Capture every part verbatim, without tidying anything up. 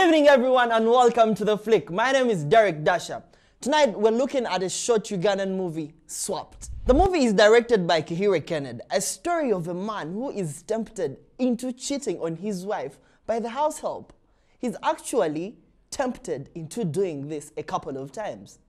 evening, everyone, and welcome to The Flick. My name is Derek Dasha. Tonight, we're looking at a short Ugandan movie, Swapped. The movie is directed by Kihire Kennedy, a story of a man who is tempted into cheating on his wife by the house help. He's actually tempted into doing this a couple of times.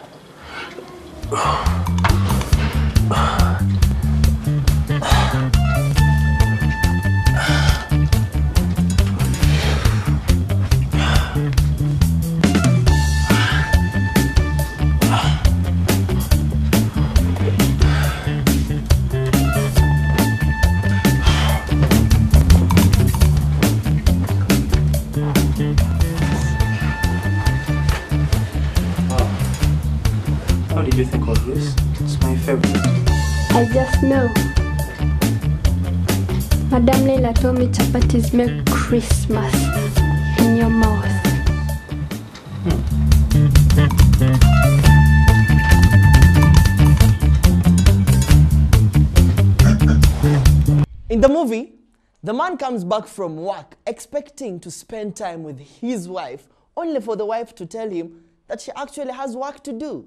How did you think of this? It's my favorite. I just know. Madame Leila told me chapatis make Christmas in your mouth. Hmm. In the movie, the man comes back from work expecting to spend time with his wife, only for the wife to tell him that she actually has work to do.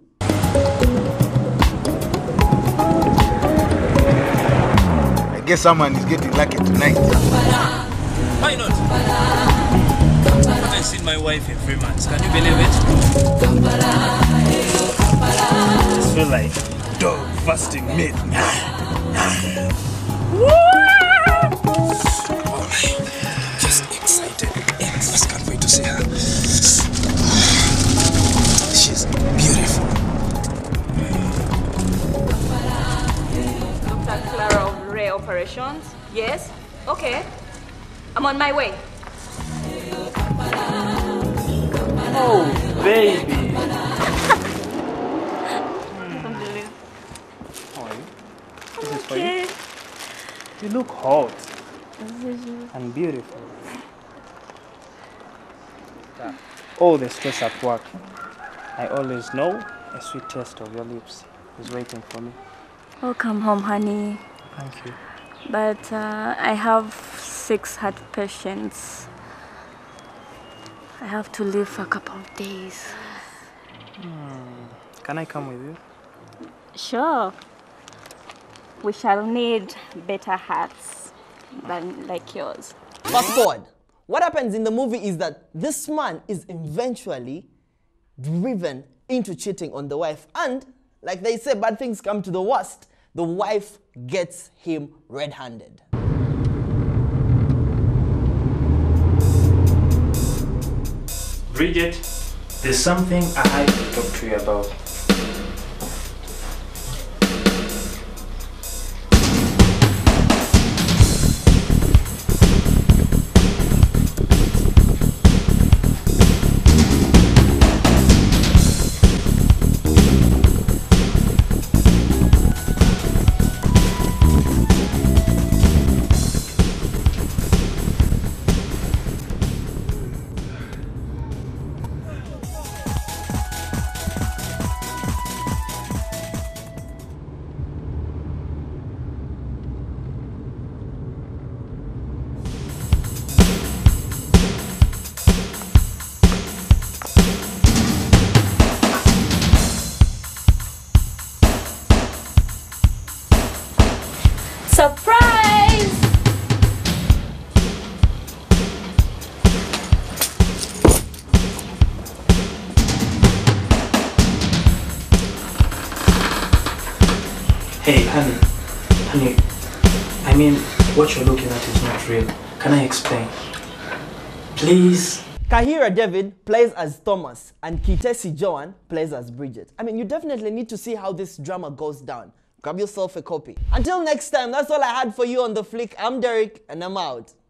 I guess someone is getting lucky tonight. Why not? I haven't seen my wife in three months. Can you believe it? I feel like dog fasting meat. Just excited. I just can't wait to see her. She's beautiful. Doctor Clara of Ray Operations. Yes? Okay. I'm on my way. Oh, baby. How are you? This is for you. You look hot and beautiful. Yeah. All the stress at work. I always know a sweet taste of your lips is waiting for me. Welcome home, honey. Thank you. But uh, I have six heart patients. I have to leave for a couple of days. Hmm. Can I come with you? Sure. We shall need better hearts than like yours. Fast forward. What happens in the movie is that this man is eventually driven into cheating on the wife, and like they say, bad things come to the worst. The wife gets him red-handed. Bridget, there's something I have to talk to you about. Surprise! Hey, honey. Honey, I mean, what you're looking at is not real. Can I explain? Please? Kahira David plays as Thomas, and Kitesi Joan plays as Bridget. I mean, you definitely need to see how this drama goes down. Grab yourself a copy. Until next time, that's all I had for you on The Flick. I'm Derek, and I'm out.